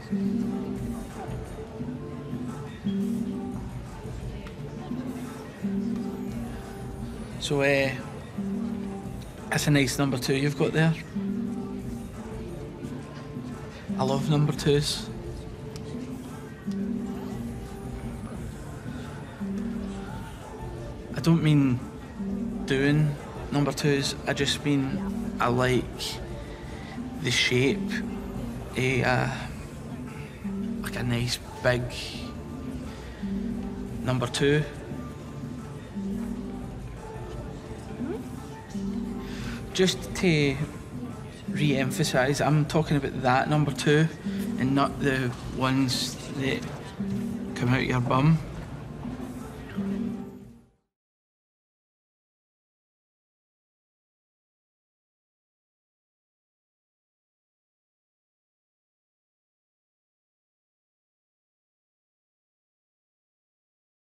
So that's a nice number 2 you've got there. I love number 2s. I don't mean doing number 2s, I just mean I like the shape, like a nice big number 2. Just to re-emphasise, I'm talking about that number 2 and not the ones that come out your bum.